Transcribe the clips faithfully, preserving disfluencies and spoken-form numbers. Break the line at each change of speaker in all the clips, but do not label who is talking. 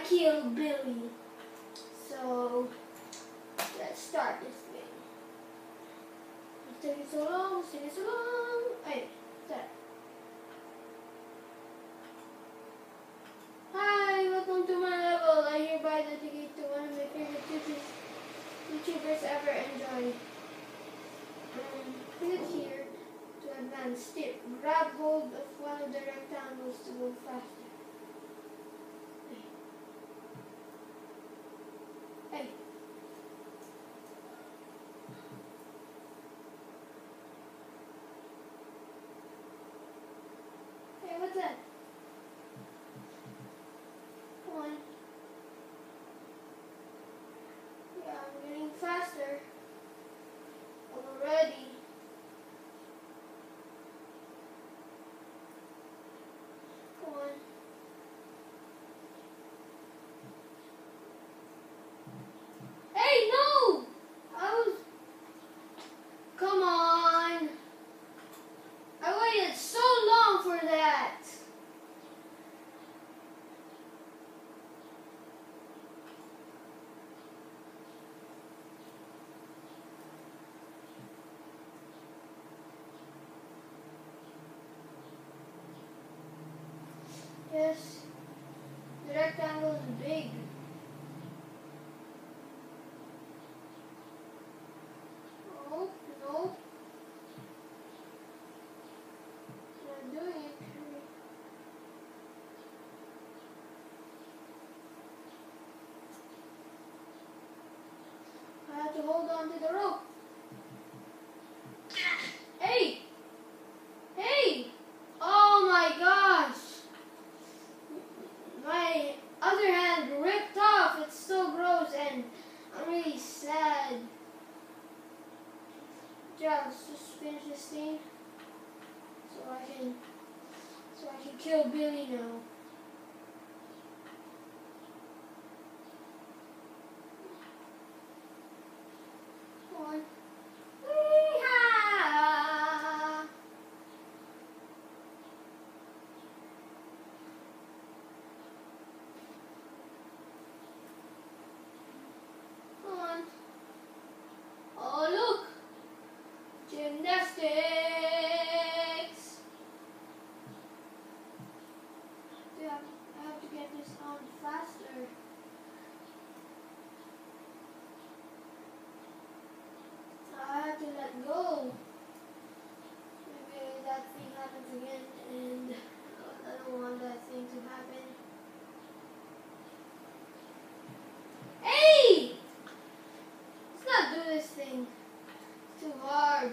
kill Billy. So let's start this thing. It's taking so long, it's taking so long. Hey, what's that? Hi, welcome to my level. I hereby dedicate to one of my favorite YouTubers, YouTubers ever. Enjoy. Um, click here to advance. Tip. Grab hold of one of the rectangles to go faster. Hey. Hey. Hey, what's that? Come on. Yeah, I'm getting faster. Already. Come on. Hey, no! I was... Come on. I waited so long for that. Yes, the rectangle is big. Oh, no. I'm not doing it. I have to hold on to the rope. Hey! Hey! Oh my gosh! My other hand ripped off. It's so gross and I'm really sad. Yeah, let's just finish this thing so I can so I can kill Billy now. Come on. Wee-ha! Come on. Oh look! Gymnastics! Yeah, I have to get this on faster. I have to let go. Maybe that thing happens again and I don't want that thing to happen. Hey! Let's not do this thing. It's too hard.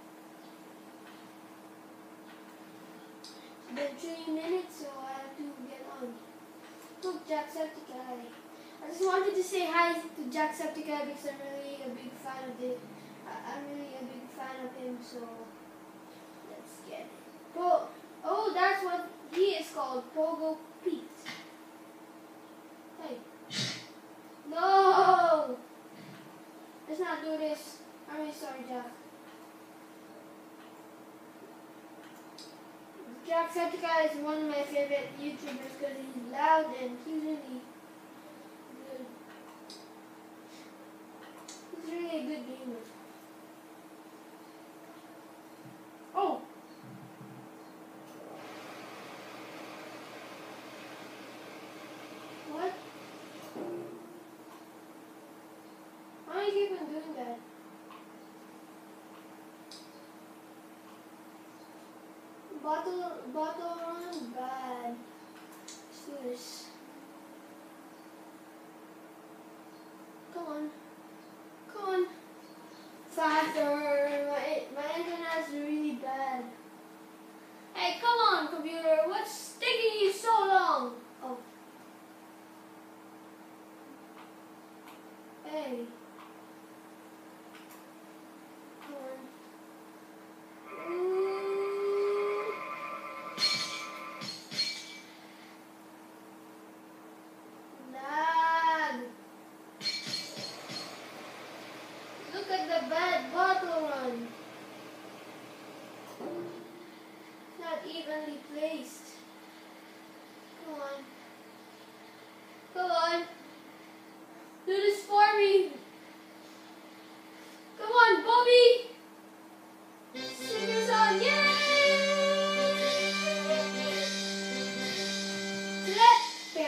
It's been three minutes, so I have to get on. Look, Jacksepticeye. I just wanted to say hi to Jacksepticeye because I'm really a big fan of it. I'm really a big fan of him, so let's get it. Oh, oh, that's what he is called, Pogo Pete. Hey. No! Let's not do this. I'm really sorry, Jack. Jacksepticeye is one of my favorite YouTubers because he's loud and he's really good. He's really a good gamer. Oh! What? Why do you keep on doing that? Bottle, bottle run bad. Let's do this. Come on. Come on. Faster. My, my internet is really bad. Hey, come on, computer. What's taking you so long? Oh. Hey. Come on. Lag. Look at the bad bottle run. Not evenly placed. Come on. Come on.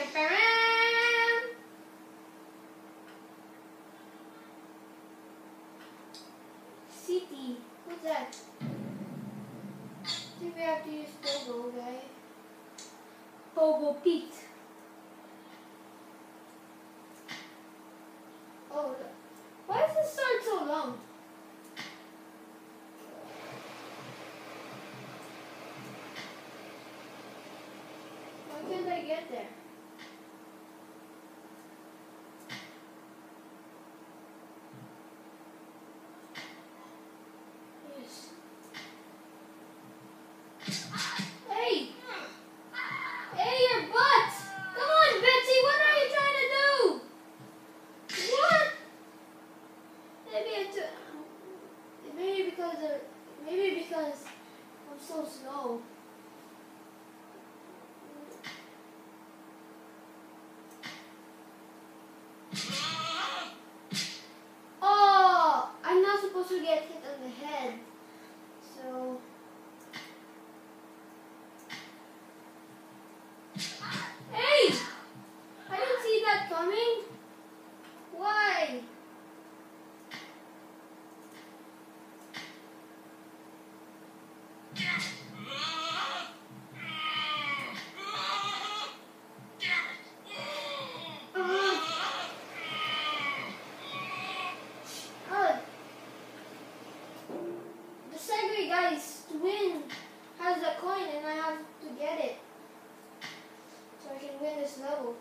City. What's that? I think we have to use Pogo, guys. Pogo Pete. Oh, why does this start so long? Why can't I get there? Yes. Hey! Hey, your butt! Come on, Betsy, what are you trying to do? What? Maybe it's uh, maybe because of, maybe because I'm so slow. Oh, I'm not supposed to get hit on the head. So hey! I didn't see that coming. Why? The Segway guys to win has a coin and I have to get it so I can win this level.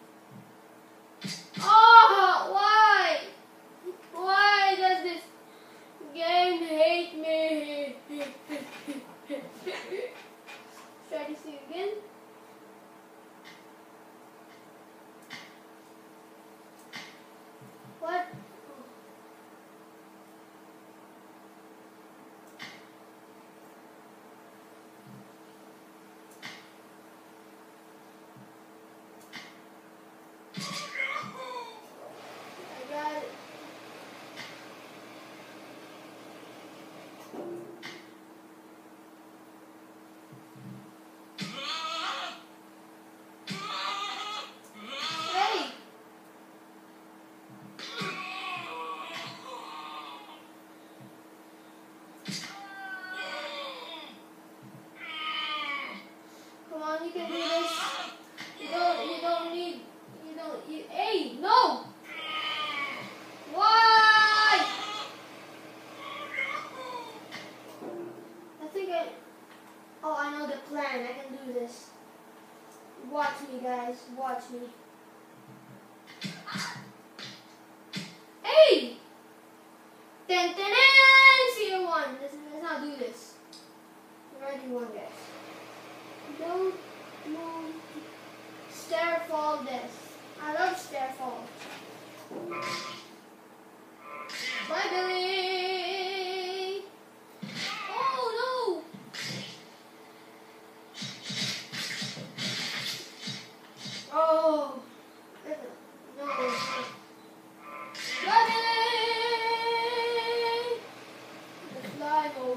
Oh, why? Why does this game hate me? Try to see again. What? I got it. Hey! Come on, you can do this. You don't, you don't need, you don't, you, hey, no! Why? I think I, oh, I know the plan. I can do this. Watch me, guys. Watch me. Hey! Ten, ten, ten, zero, one. Let's, let's not do this. We already won, guys. Don't move. Stair fall this. I love stair fall. Bye, Billy. Oh no! Oh no! Bye, Billy. The fly mode.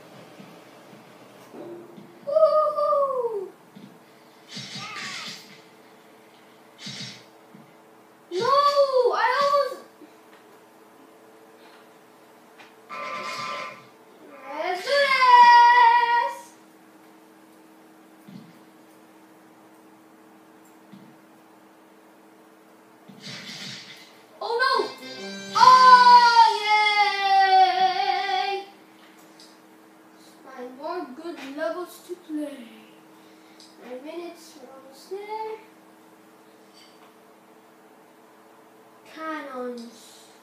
Woohoo! No! I almost. Let's do this! Oh no! Oh yay! Find more good levels to play. Nine minutes, we're almost there. Cannons.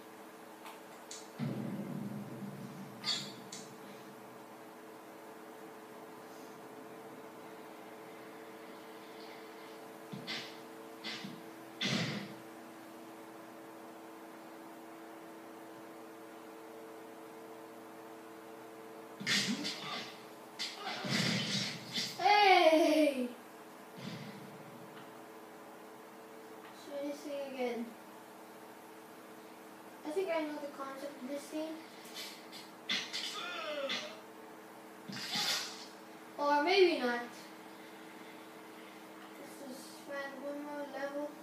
Hey! Should I sing again? I think I know the concept of this thing. Or maybe not. Let's just find one more level.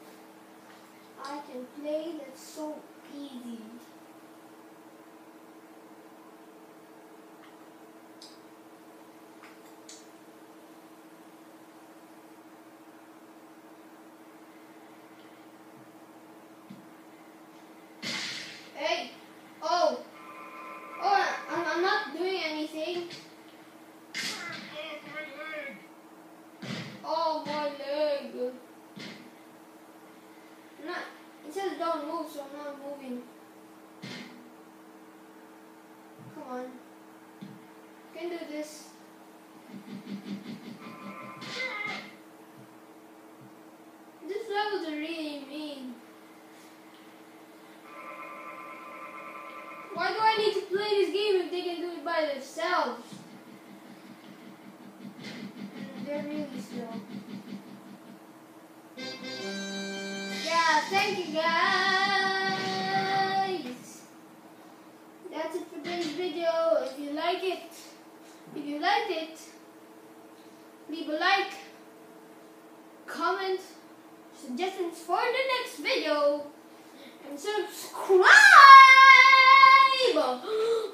I'm not. It says don't move, so I'm not moving. Come on. You can do this. These levels are really mean. Why do I need to play this game if they can do it by themselves? Mm, they're really slow. Yeah, thank you guys. That's it for today's video. If you like it, if you liked it, leave a like, comment, suggestions for the next video, and subscribe.